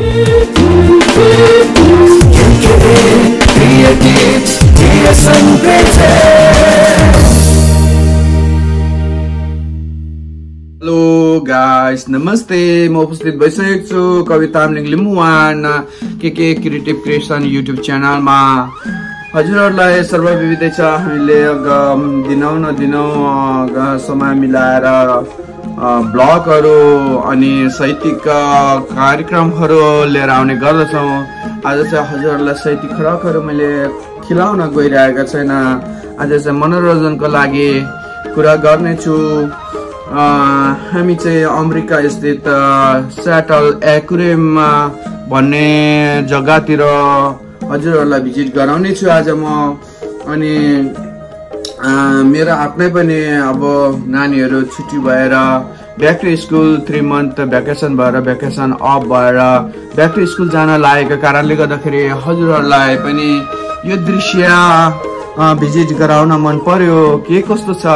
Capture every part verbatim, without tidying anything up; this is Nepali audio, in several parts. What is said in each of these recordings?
Hello guys, नमस्ते म उपस्थित भइसकेको छु कविता लिम्बुवान के के क्रिएटिभ क्रिएसन युट्युब च्यानलमा। हजुरहरुलाई सर्वविदितै छ हामीले दिनौ न दिनौ समय मिलाएर ब्लगहरु अनि साहित्यिक कार्यक्रमहरु लिएर आउने गर्दछौं। आज चाहिँ हजुरहरुलाई साहित्यिक खरकहरु मैले खिलाउन गइरहेको छैन। आज चाहिँ मनोरञ्जनको लागि कुरा गर्ने छु। हामी चाहिँ अमेरिका स्थित स्याटल एक्वेरियम भन्ने जग्गातिर हजुरहरुलाई भिजिट गराउने छु आज म। अनि मेरो आफ्नै पनि अब नानीहरु छुट्टी भएर back to school three month vacation भएर भ्याकेसन अफ भएर ब्याक टु स्कुल जान लागेको कारणले गर्दाखेरि हजुरहरुलाई पनि यो दृश्य भिजिट गराउन मन पर्यो। के कस्तो छ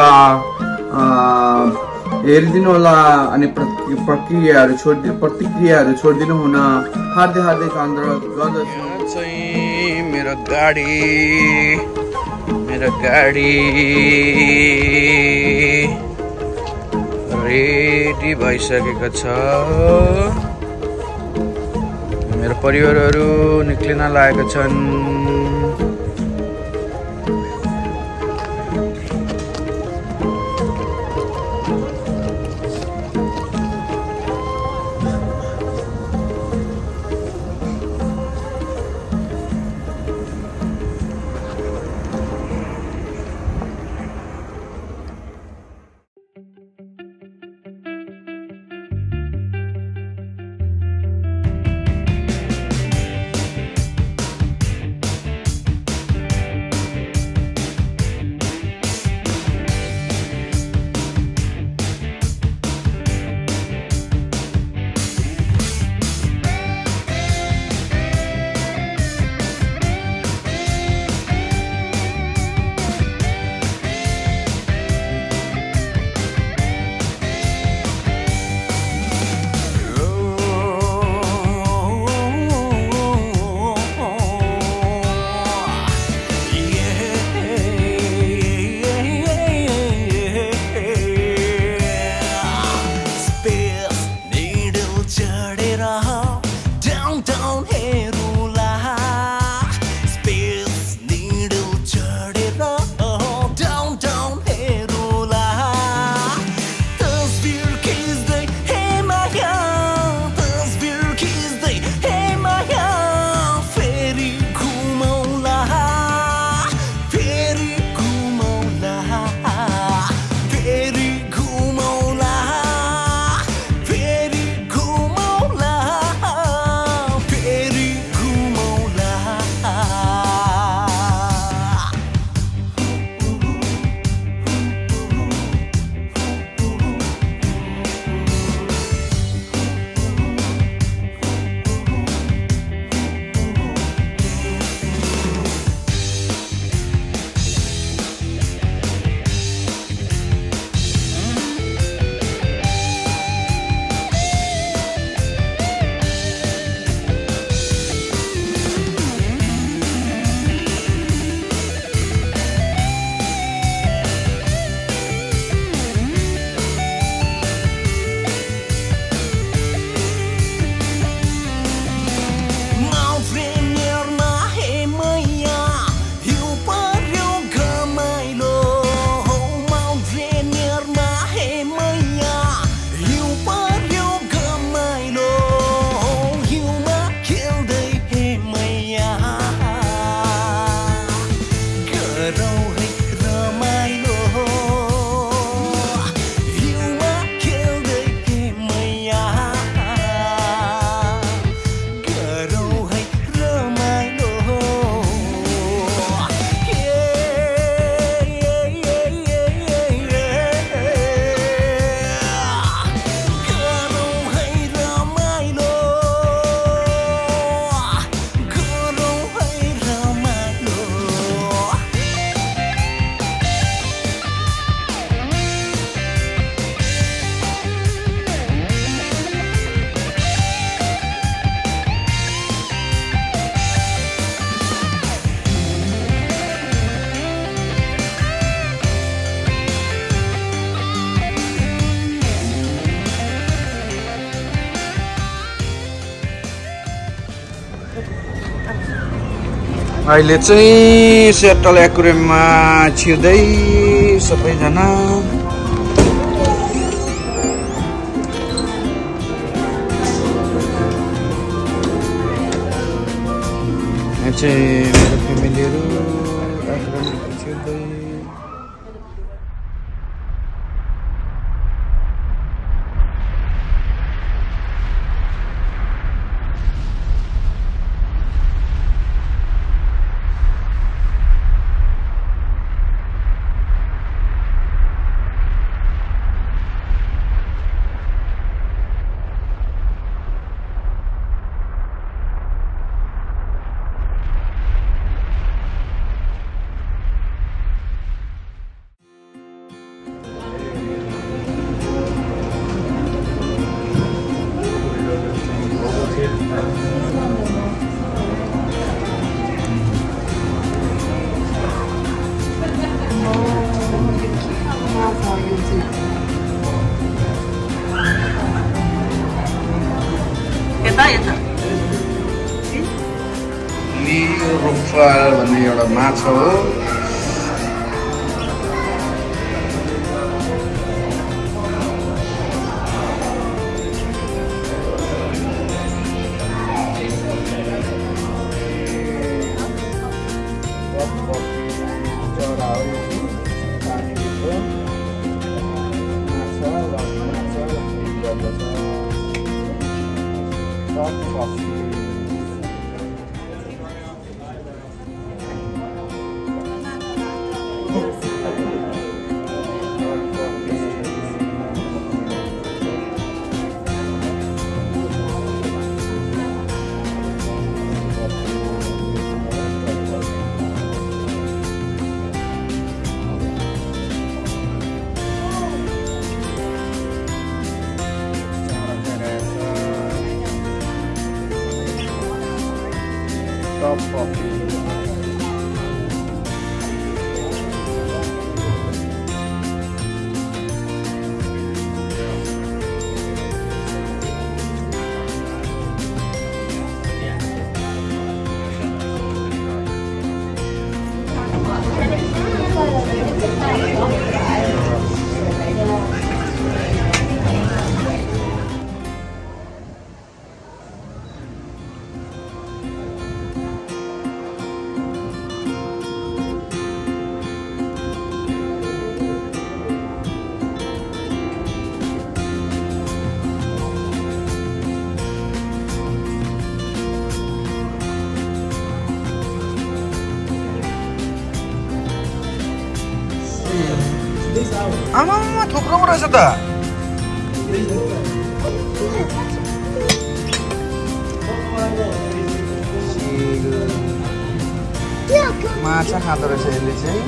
हेरिदिनु होला अनि प्रक्रियाहरु छोड्दिनु प्रतिक्रियाहरु छोड्दिनु हुन हार्दिक हार्दिक अनुरोध गर्दछु। चाहिँ मेरो गाडी मेरो गाडी रेडी भइसकेको छ। मेरो परिवारहरु निक्लिन लागेका छन्। अहिले चाहिँ सेटल एक्वेरियममा छिर्दै सबैजना चाहिँ मेरो फ्यामिलीहरु एक्वेरियममा छिर्दै रुफाल भन्ने एउटा माछा हो। आमा थुप्रो रहेछ त। माछा खाँदो रहेछ यसले चाहिँ।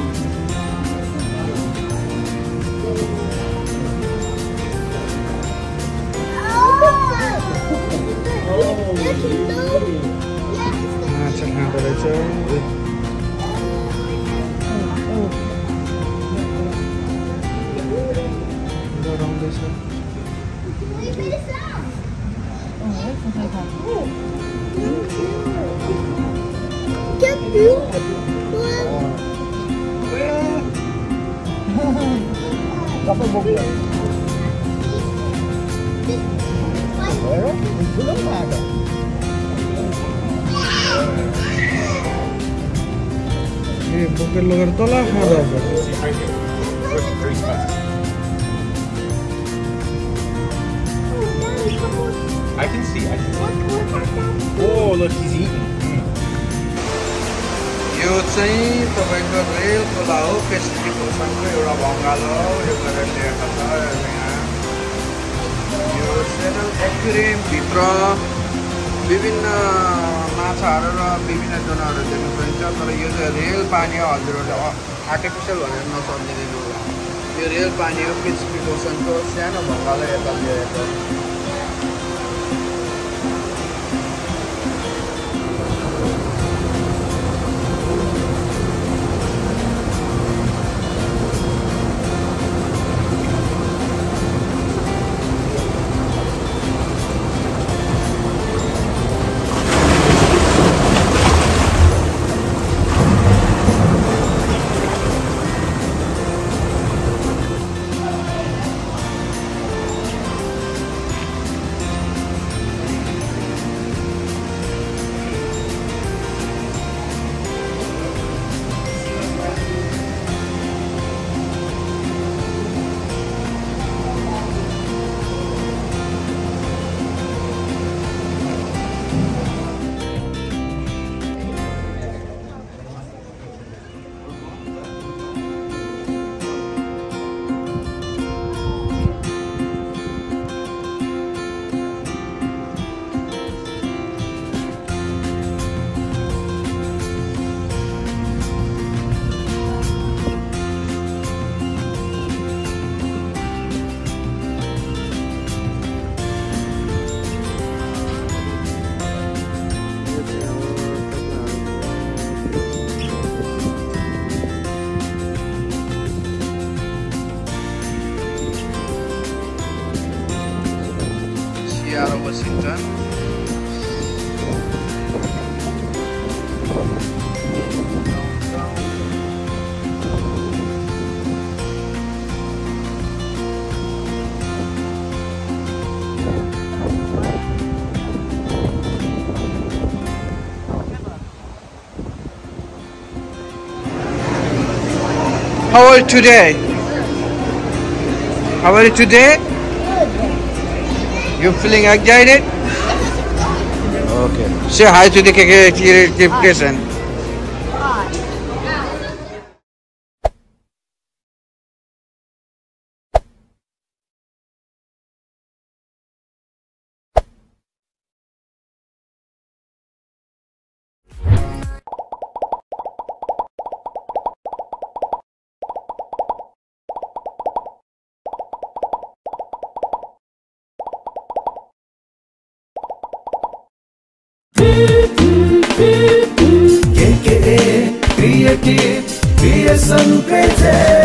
माछा खाँदो रहेछ। बोकेर लगेर तल खाँदा I can see, I can see. Oh, look, he's eating. यो चाहिँ तपाईको रेल खोला हो। पेसिफिक ओसनको एउटा बङ्गाल हो। यो गरेर ल्याएको छ यहाँ। यो सेटल एक्वेरियम भित्र विभिन्न माछाहरू र विभिन्न जनावरहरू देख्न सकिन्छ। तर यो चाहिँ रेल पानी हो। हजुरहरूले आर्टिफिसियल भनेर नसम्झिदिनु होला। यो रेल पानी हो। पेसिफिक ओसनको सानो बङ्गाल यता ल्याएको। How are you today? How are you today? You feeling excited? Okay. Say hi to the creative person. A K A Creative Creation Crazy.